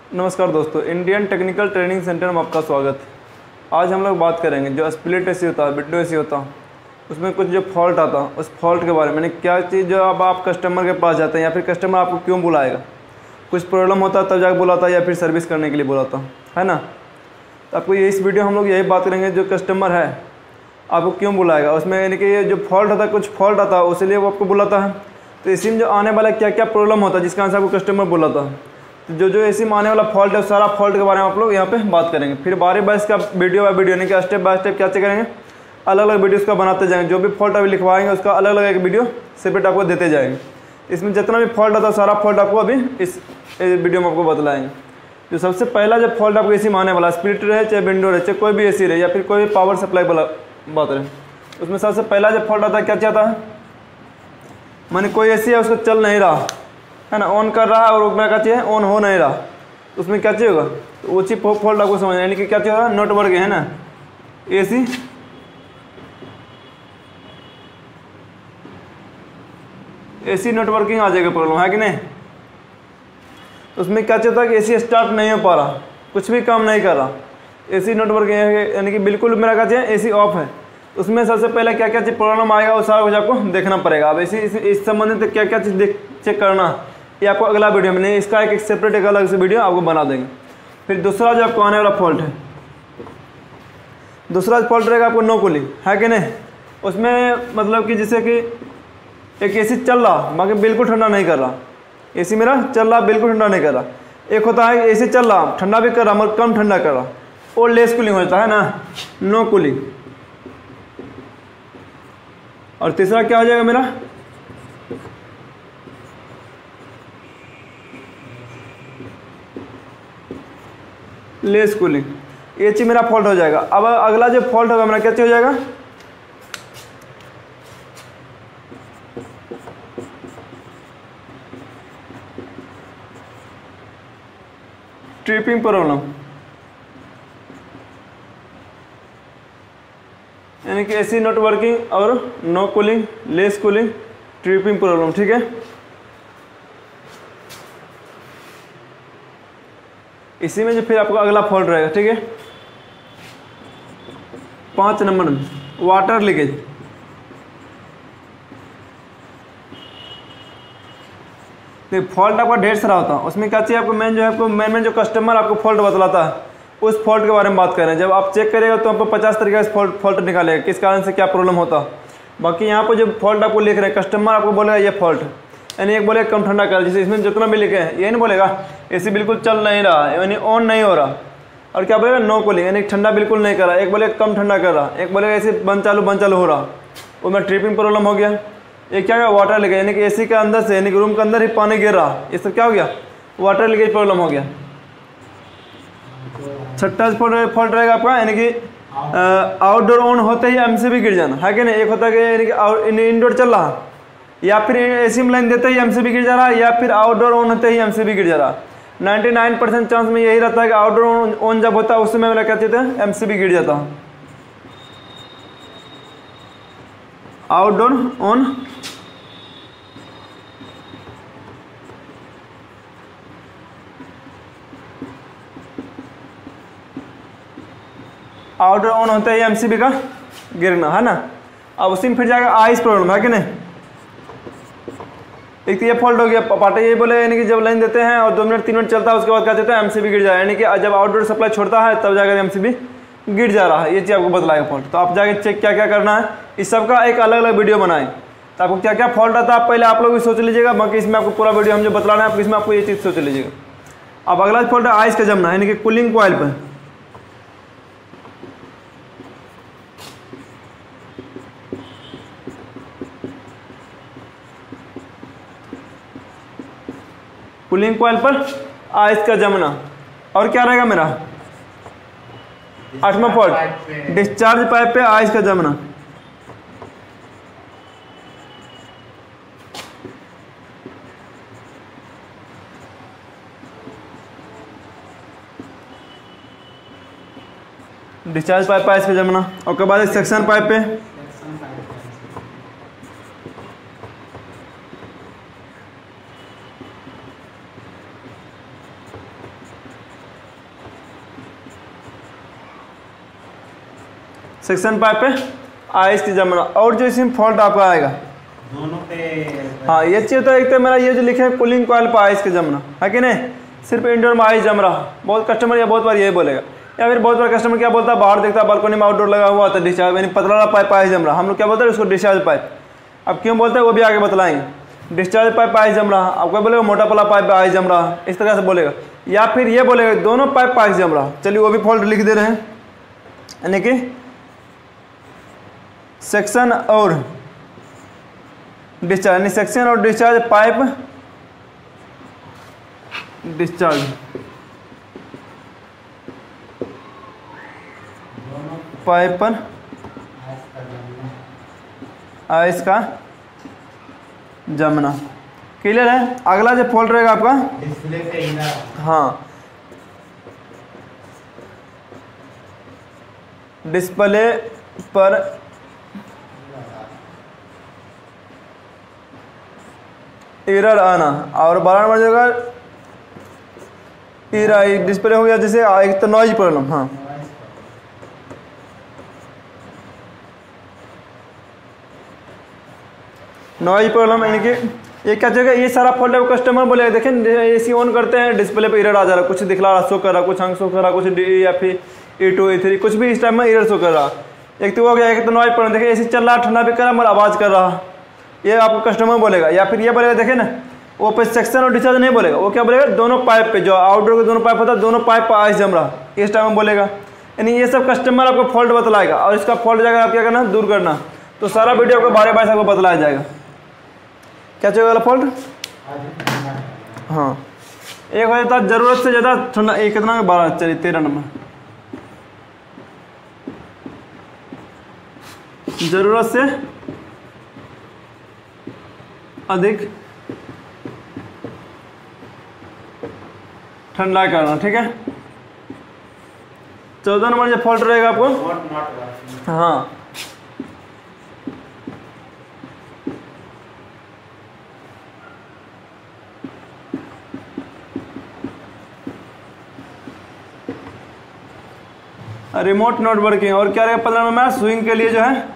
नमस्कार दोस्तों, Indian technical training centre में आपका स्वागत है। आज हम लोग बात करेंगे जो स्प्लिट एसी होता है, विंडो एसी होता है, उसमें कुछ जो फॉल्ट आता है उस फॉल्ट के बारे में। यानी क्या चीज़ जो अब आप कस्टमर के पास जाते हैं या फिर कस्टमर आपको क्यों बुलाएगा, कुछ प्रॉब्लम होता है तब जाकर बुलाता है या फिर सर्विस करने के लिए बुलाता है ना। तो आपको इस वीडियो हम लोग यही बात करेंगे, जो कस्टमर है आपको क्यों बुलाएगा, उसमें यानी कि जो फॉल्ट होता है, कुछ फॉल्ट आता है उसलिए वो आपको बुलाता है। तो इसी में जो आने वाला क्या क्या प्रॉब्लम होता है जिसका आंसर आपको कस्टमर बुलाता है, तो जो एसी में आने वाला फॉल्ट है सारा फॉल्ट के बारे में आप लोग यहाँ पे बात करेंगे। फिर बारी बार इसका वीडियो बाय वीडियो यानी कि स्टेप बाय स्टेप क्या करेंगे, अलग अलग वीडियो उसका बनाते जाएंगे। जो भी फॉल्ट अभी लिखवाएंगे उसका अलग अलग एक वीडियो सेपरेट आपको देते जाएंगे। इसमें जितना भी फॉल्ट आता है सारा फॉल्ट आपको अभी इस वीडियो में आपको बतलाएंगे। जो सबसे पहला जब फॉल्ट आपको एसी में आने वाला, स्प्लिट रहे चाहे विंडो रहे चाहे कोई भी एसी रहे या फिर कोई भी पावर सप्लाई वाला बात रहे, उसमें सबसे पहला जब फॉल्ट आता है क्या चाहता है, माने कोई एसी है उसको चल नहीं रहा है ना, ऑन कर रहा है और उसमें क्या चाहिए ऑन हो नहीं रहा, उसमें क्या चाहिए होगा, तो वो चीज फॉल्ट आपको समझना है। यानी कि क्या चाहिए होगा, नॉट वर्किंग है ना, एसी नॉट वर्किंग आ जाएगा, प्रॉब्लम है कि नहीं। तो उसमें क्या चाहता है कि एसी स्टार्ट नहीं हो पा रहा, कुछ भी काम नहीं कर रहा, एसी नॉट वर्किंग है, यानी कि बिल्कुल मेरा क्या चाहिए एसी ऑफ है। उसमें सबसे पहले क्या क्या चीज़ प्रॉब्लम आएगा वो सारा कुछ आपको देखना पड़ेगा। अब इस संबंधित क्या क्या चीज़ चेक करना ये आपको अगला वीडियो में, नहीं इसका एक सेपरेट एक अलग से वीडियो आपको बना देंगे। फिर दूसरा जो आपको आने वाला फॉल्ट है, दूसरा फॉल्ट रहेगा आपको नो कूलिंग, है कि नहीं। उसमें मतलब कि जैसे कि एक एसी चल रहा बाकी बिल्कुल ठंडा नहीं कर रहा, एसी मेरा चल रहा बिल्कुल ठंडा नहीं कर रहा। एक होता है एसी चल रहा ठंडा भी कर रहा मगर कम ठंडा कर रहा, और लेस कूलिंग होता है ना, नो कूलिंग। और तीसरा क्या हो जाएगा मेरा, लेस कूलिंग। ये चीज मेरा फॉल्ट हो जाएगा। अब अगला जो फॉल्ट होगा मेरा क्या चीज हो जाएगा, ट्रिपिंग प्रॉब्लम, यानी कि एसी नॉट वर्किंग और no cooling, less cooling, tripping problem, ठीक है। इसी में जो फिर आपको अगला फॉल्ट रहेगा, ठीक है, 5 नंबर में वाटर लीकेज। फॉल्ट आपका ढेर सारा होता है, उसमें क्या चाहिए आपको, मेन जो है आपको मेन जो कस्टमर आपको फॉल्ट बतलाता है उस फॉल्ट के बारे में बात कर रहे हैं। जब आप चेक करेगा तो आपको 50 तरीके से फॉल्ट निकालेगा, किस कारण से क्या प्रॉब्लम होता। बाकी यहाँ पर जो फॉल्ट आपको लिख रहे हैं कस्टमर आपको बोलेगा ये फॉल्ट, यानी एक बोलेगा कम ठंडा कर, जैसे इसमें जितना भी लिखे हैं ये नहीं बोलेगा एसी बिल्कुल चल नहीं रहा यानी ऑन नहीं हो रहा, और क्या बोलेगा नो कूलिंग यानी ठंडा बिल्कुल नहीं कर रहा, एक बोलेगा कम ठंडा कर रहा, एक बोलेगा एसी बंद चालू हो रहा, उसमें ट्रिपिंग प्रॉब्लम हो गया। एक क्या वाटर लीकेज, यानी कि एसी के अंदर से यानी कि रूम के अंदर ही पानी गिर रहा, ये सब क्या हो गया, वाटर लीकेज प्रॉब्लम हो गया। छठा फॉल्ट रहेगा आपका, यानी कि आउटडोर ऑन होते ही एमसीबी गिर जाना, है कि नहीं। एक होता है कि यानी कि इंडोर चल रहा या फिर एसी में लाइन देते ही एमसीबी गिर जा रहा, या फिर आउटडोर ऑन होते ही एमसीबी गिर जा रहा। 99% चांस में यही रहता है कि आउटडोर ऑन जब होता है उस समय मेरा क्या कहते हैं एमसीबी गिर जाता है। आउटडोर ऑन आउटडोर ऑन होता है एमसीबी का गिरना, है ना। अब उसी में फिर जाएगा आइस प्रॉब्लम, है कि नहीं। एक तो ये फॉल्ट हो गया, पार्टी ये बोले यानी कि जब लाइन देते हैं और 2 मिनट 3 मिनट चलता है उसके बाद क्या कहते हैं एमसीबी गिर जाए, यानी कि जब आउटडोर सप्लाई छोड़ता है तब जाकर एमसीबी गिर जा रहा है, ये चीज़ आपको बतलाएगा फॉल्ट। तो आप जाके चेक क्या क्या करना है, इस सब का एक अलग अलग वीडियो बनाएं। तो आपको क्या क्या फॉल्ट आता है आप पहले आप लोग भी सोच लीजिएगा, बाकी इसमें आपको पूरा वीडियो हम जो बतला रहे हैं इसमें आपको ये चीज़ सोच लीजिएगा। अब अगला फॉल्ट है आइस का जमना, यानी कि कूलिंग कॉइल पर। कूलिंग कॉइल पर आइस का जमना। और क्या रहेगा मेरा 8वां फॉल्ट, डिस्चार्ज पाइप पे आइस का जमना। डिस्चार्ज पाइप पे आइस का जमना। और उसके बाद सेक्शन पाइप पे सेक्शन पाइप पे आइस की जमना। और जो इसमें फॉल्ट आपका आएगा दोनों पे, हाँ ये चीज़ तो एक तो मेरा ये जो लिखे है कूलिंग कॉइल पर आइस का जमना है कि नहीं, सिर्फ इंडोर में आइस जम रहा। बहुत कस्टमर या बहुत बार यही बोलेगा, या फिर बहुत बार कस्टमर क्या बोलता है, बाहर देखता है बालकनी में आउटडोर लगा हुआ था डिस्चार्ज, यानी पतला वाला पाइप आइस जम रहा, हम लोग क्या बोलते हैं उसको डिस्चार्ज पाइप। अब क्यों बोलते हैं वो भी आगे बतलाएंगे। डिस्चार्ज पाइप आइस जम रहा, आपको बोलेगा मोटा वाला पाइप आइस जम रहा, इस तरह से बोलेगा। या फिर ये बोलेगा दोनों पाइप आइस जम रहा, चलिए वो भी फॉल्ट लिख दे रहे हैं, यानी कि सेक्शन और डिस्चार्ज, यानी सेक्शन और डिस्चार्ज पाइप डिस्चार्ज पाइप पर आइस का जमना। क्लियर है। अगला जो फॉल्ट रहेगा आपका डिस्प्ले पे इधर, हाँ डिस्प्ले पर एरर आना, और 12 नंबर जगह एरर डिस्प्ले हो गया, जैसे एक तो नॉइज प्रॉब्लम। हाँ नॉइज प्रॉब्लम, यानी कि ये क्या जगह ये सारा फॉल्ट है। कस्टमर बोले देखें एसी ऑन करते हैं डिस्प्ले पे एरर आ जा रहा, कुछ दिखला रहा, शो कर रहा, कुछ अंक शो कर रहा, कुछ डी या फिर E2 E3 कुछ भी इस टाइम में एरर शो कर रहा। एक तो हो गया, एक तो नॉइज प्रॉब्लम, देखिए एसी चल रहा, ठंडा भी कर रहा मगर आवाज़ कर रहा, ये आपको कस्टमर बोलेगा। या फिर ये बोलेगा देखे ना, वो पे सेक्शन और डिस्चार्ज नहीं बोलेगा, वो क्या बोलेगा दोनों पाइप पे, जो आउटडोर के दोनों पाइप होता है दोनों पाइप पर आइस जम रहा, इस टाइम में बोलेगा। यानी ये सब कस्टमर आपको फॉल्ट बतलाएगा, और इसका फॉल्ट जाकर आप क्या करना दूर करना। तो सारा वीडियो आपको बारे बारे आपको बतलाया जाएगा। क्या चाहिए वाला फॉल्ट, हाँ एक हो जाता जरूरत से ज़्यादा ठंडा, एक कितना 12, चलिए 13 नंबर, जरूरत से अधिक ठंडा करना, ठीक है। 14 नंबर जो फॉल्ट रहेगा आपको, हाँ रिमोट नॉट वर्किंग। और क्या रहेगा 15 नंबर में, स्विंग के लिए जो है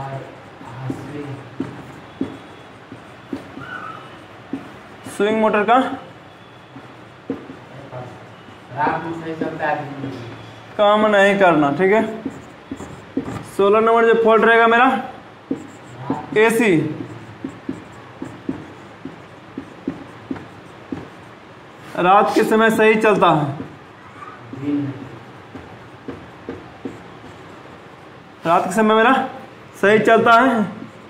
स्विंग मोटर का काम नहीं करना, ठीक है। 16 नंबर जो फॉल्ट रहेगा मेरा एसी, रात के समय सही चलता है, रात के समय मेरा सही चलता है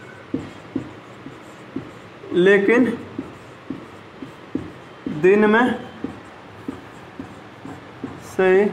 लेकिन दिन में सही,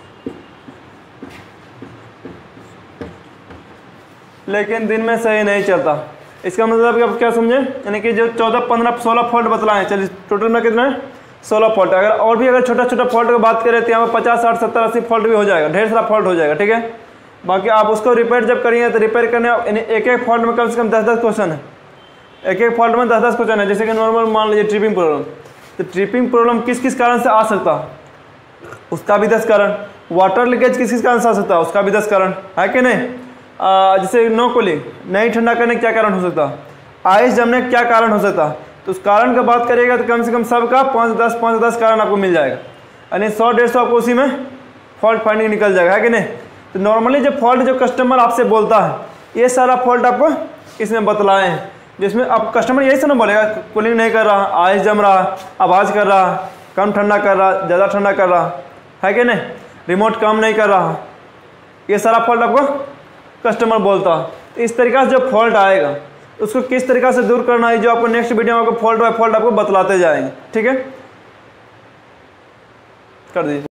लेकिन दिन में सही नहीं चलता। इसका मतलब कि आप क्या समझे, यानी कि जो 14, 15, 16 फॉल्ट बतलाएं, चलिए टोटल में कितना है 16 फॉल्ट। अगर और भी अगर छोटा छोटा फॉल्ट की बात करें तो यहाँ पर 50, 60, 70, 80 फॉल्ट भी हो जाएगा, ढेर सारा फॉल्ट हो जाएगा, ठीक है। बाकी आप उसको रिपेयर जब करिए तो रिपेयर करने यानी एक एक फॉल्ट में कम से कम 10-10 क्वेश्चन है, एक एक फॉल्ट में 10-10 क्वेश्चन है। जैसे कि नॉर्मल मान लीजिए ट्रिपिंग प्रॉब्लम, तो ट्रिपिंग प्रॉब्लम किस किस कारण से आ सकता है, उसका भी 10 कारण। वाटर लीकेज किस किस कारण से आ सकता है, उसका भी 10 कारण है कि नहीं। जैसे नो कूलिंग, नहीं ठंडा करने क्या कारण हो सकता है, आइस जमने क्या कारण हो सकता है, तो उस कारण का बात करिएगा तो कम से कम सबका 5-10 कारण आपको मिल जाएगा, यानी 100-150 आपको उसी में फॉल्ट फाइंडिंग निकल जाएगा, है कि नहीं। तो नॉर्मली जो फॉल्ट जो कस्टमर आपसे बोलता है, ये सारा फॉल्ट आपको इसमें बतलाए हैं, जिसमें आप कस्टमर यही से ना बोलेगा कूलिंग नहीं कर रहा, आइस जम रहा, आवाज़ कर रहा, कम ठंडा कर रहा, ज़्यादा ठंडा कर रहा, है कि नहीं, रिमोट काम नहीं कर रहा, ये सारा फॉल्ट आपको कस्टमर बोलता है। तो इस तरीक़ा से जो फॉल्ट आएगा उसको किस तरीक़ा से दूर करना है, जो आपको नेक्स्ट वीडियो में आपको फॉल्ट बाय फॉल्ट आपको बतलाते जाएंगे, ठीक है। कर दीजिए।